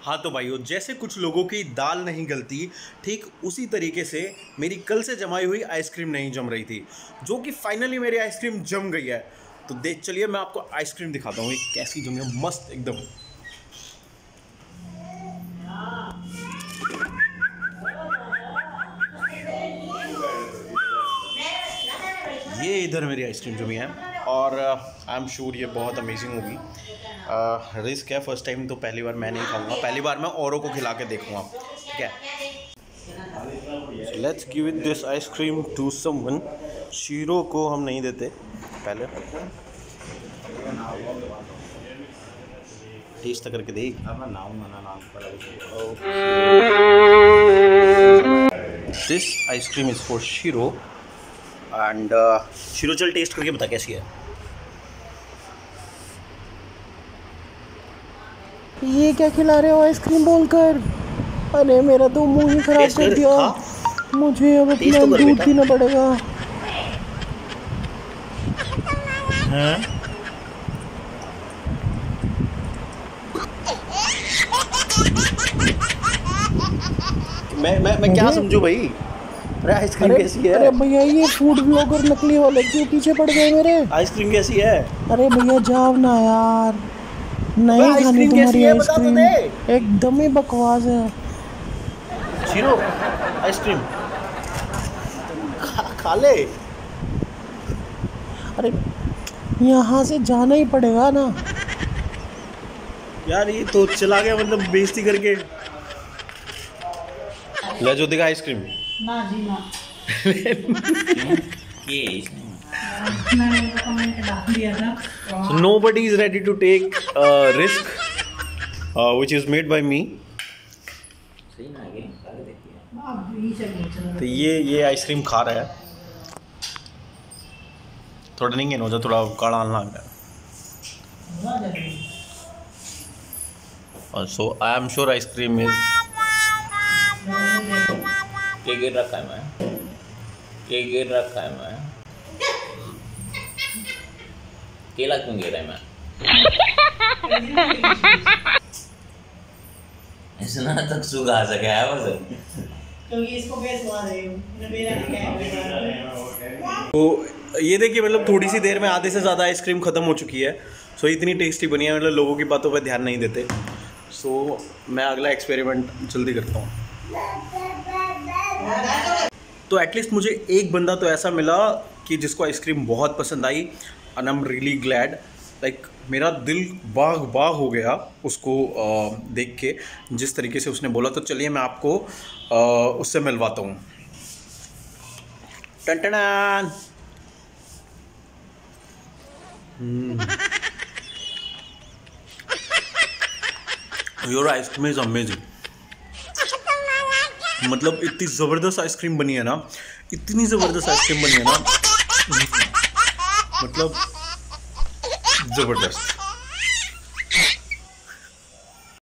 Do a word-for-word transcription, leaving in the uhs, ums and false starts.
हाँ तो भाइयों, जैसे कुछ लोगों की दाल नहीं गलती, ठीक उसी तरीके से मेरी कल से जमाई हुई आइसक्रीम नहीं जम रही थी, जो कि फाइनली मेरी आइसक्रीम जम गई है। तो देख चलिए मैं आपको आइसक्रीम दिखाता हूँ कैसी जमी है, मस्त एकदम। ये इधर मेरी आइसक्रीम जमी है और आई एम श्योर ये बहुत अमेजिंग होगी। रिस्क है, फर्स्ट टाइम तो पहली बार मैं नहीं खाऊंगा, पहली बार मैं औरों को खिला के देखूंगा, ठीक है। Let's give it this ice cream to someone. Shiro को हम नहीं देते पहले, टेस्ट करके देख। This ice cream is for Shiro and Shiro, चल टेस्ट करके बता कैसी है। ये क्या खिला रहे हो आइसक्रीम बोलकर? अरे मेरा तो मुंह ही खराब कर दिया। मुझे अब अपना तो दूध पीना पड़ेगा। हाँ? मैं मैं मैं क्या समझूं भाई? अरे आइसक्रीम कैसी है? अरे भैया ये फूड ब्लॉगर नकली वाले क्यों पीछे पड़ गए मेरे? आइसक्रीम कैसी है? अरे भैया जाओ ना यार, नहीं खानी तुम्हारी आइसक्रीम, एकदम ही बकवास है। शीरो आइसक्रीम खा, खा ले। अरे यहाँ से जाना ही पड़ेगा ना यार, ये तो चला गया मतलब बेइज्जती करके। ले जो दिखा आइसक्रीम। ना जी ना। मैंने कमेंट डाल दिया था। So nobody is ready to take a risk uh, which is made by me. तो ये ये आइसक्रीम खा रहा है, थोड़ा नहीं हो जा, थोड़ा काढ़ा लग रहा है। और so I am sure ice cream is के गिर रखा है मैं के गिर रखा है मैं केला क्यों गिर रहा है मैं? इतना तक सुगा सके है बस क्योंकि इसको बेचवा रहे हो मेरा क्या है। तो ये देखिए, मतलब थोड़ी सी देर में आधे से ज़्यादा आइसक्रीम ख़त्म हो चुकी है। सो इतनी टेस्टी बनी है, मतलब लोगों की बातों पर ध्यान नहीं देते। सो मैं अगला एक्सपेरिमेंट जल्दी करता हूँ। तो एटलीस्ट मुझे एक बंदा तो ऐसा मिला कि जिसको आइसक्रीम बहुत पसंद आई and I am really glad. Like मेरा दिल बाग बाग हो गया उसको आ, देख के, जिस तरीके से उसने बोला। तो चलिए मैं आपको आ, उससे मिलवाता हूँ। टन योर आइसक्रीम इज अमेजिंग। मतलब इतनी ज़बरदस्त आइसक्रीम बनी है ना, इतनी ज़बरदस्त आइसक्रीम बनी है ना, मतलब ज़बरदस्त।